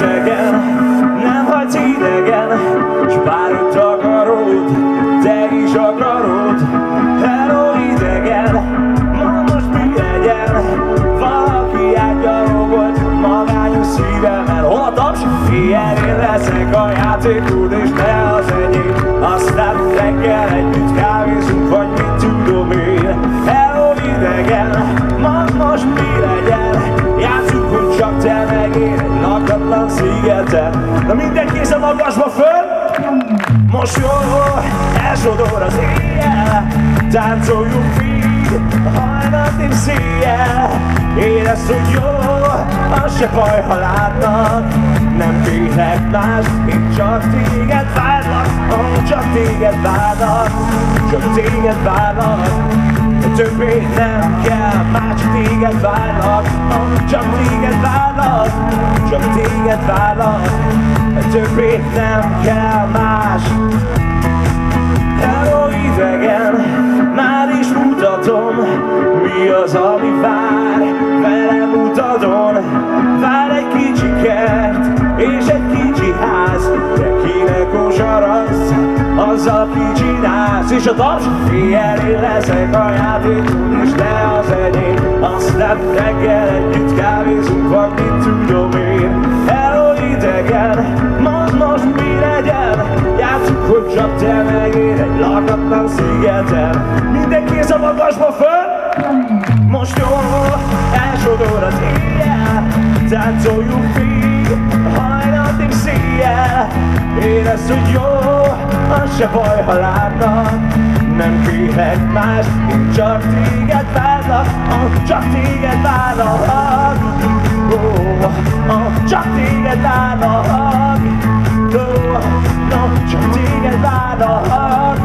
idegen, nem hagysz idegen, s bár őt akarod, te is akarod. Hello idegen, mondd most mi legyen, valaki átgyalogolt magányos szívemmel. Hol a taps? Ilyen én leszek a játékod és te az enyém, aztán reggel együtt kávézunk, vagy mit tudom én. Hello idegen, mondd most mi legyen, játsszuk, hogy csak te meg én egy lakatlan szigeten. Na mindenki kész a magasba föl! Most jó, elsodor az éjjel, táncoljunk még a hajnatig széjjel. Érezd, hogy jó, az se baj, ha látnak, nem félek más, én csak téged várlak, csak téged várlak, csak téged várlak. Többé nem kell, már csak téged várlak, csak téged várlak, csak téged várlak. Többé nem kell más. Hello idegen, már is mutatom, mi az, ami vár velem utadon. Vár egy kicsi kert és egy kicsi ház, de kinek kosaradsz, azzal kicsinálsz. És a taps? Éjjel én leszek a játékod és te az enyém, aztán reggel együtt kávézunk, vagy mit tudom én. Hello idegen, mondd most mi legyen, játsszuk, hogy csak te meg én egy lakatlan szigeten. Mindenki kész a magasba föl! Most jó, elsodor az éjjel, táncoljunk még a hajnatig széjjel. Érezd, hogy jó, az se baj, ha látnak, nem félek más, én csak téged várlak, csak téged várlak, csak téged várlak, csak téged várlak,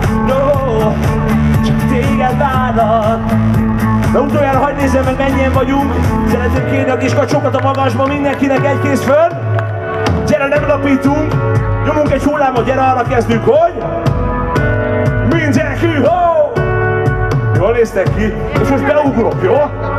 csak téged várlak. Na utoljára hagyd nézzem meg, mennyien vagyunk. Szeretném kérni a kis kacsokat a magasba, mindenkinek egy kéz föl. Gyere, nem lapítunk, nyomunk egy hullámot, gyere, arra kezdünk, hogy? Mindenki, ho! Jól néztek ki, és most beugrok, jó?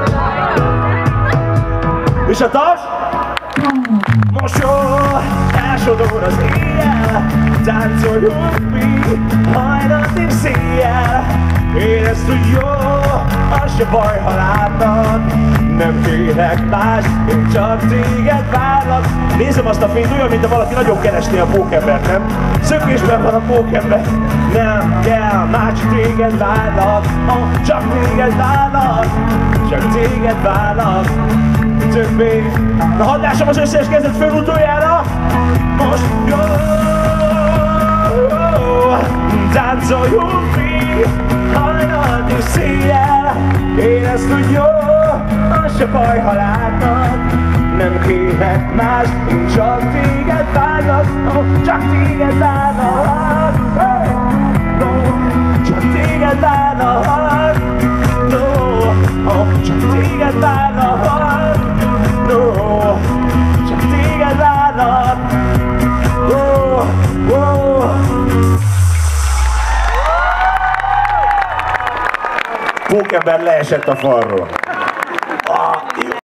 És a taps? Most jó, elsodor az éjjel, táncoljunk mi hajnatig széjjel. Érezd, hogy jó, az se baj, ha látnak, nem félek más, én csak téged várlak. Nézem azt a fényt olyan, mint ha valaki nagyon keresné a pókembert, nem? Szökésben van a pókember, nem kell, már csak téged várlak, csak téged várlak, csak téged várlak. Többé. Na hadd lássam az összes kezet föl utoljára. Most jó, táncoljunk mi hajnatig széjjel. Érezd, hogy jó, az se baj, ha látnak, nem kérek más, én csak téged várlak, csak téged várlak, csak téged várlak, csak téged várlak, csak téged várlak. Pókember leesett a falról.